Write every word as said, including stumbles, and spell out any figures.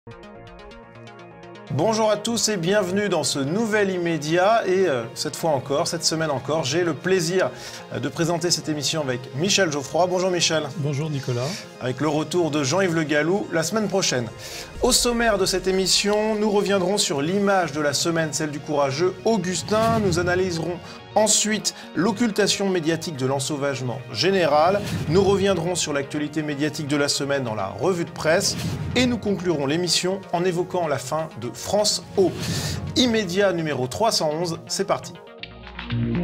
Bonjour à tous et bienvenue dans ce nouvel immédiat et euh, cette fois encore, cette semaine encore, j'ai le plaisir euh, de présenter cette émission avec Michel Geoffroy. Bonjour Michel. Bonjour Nicolas. Avec le retour de Jean-Yves Le Gallou la semaine prochaine. Au sommaire de cette émission, nous reviendrons sur l'image de la semaine, celle du courageux Augustin. Nous analyserons ensuite l'occultation médiatique de l'ensauvagement général. Nous reviendrons sur l'actualité médiatique de la semaine dans la revue de presse. Et nous conclurons l'émission en évoquant la fin de France O. Immédiat numéro trois cent onze, c'est parti.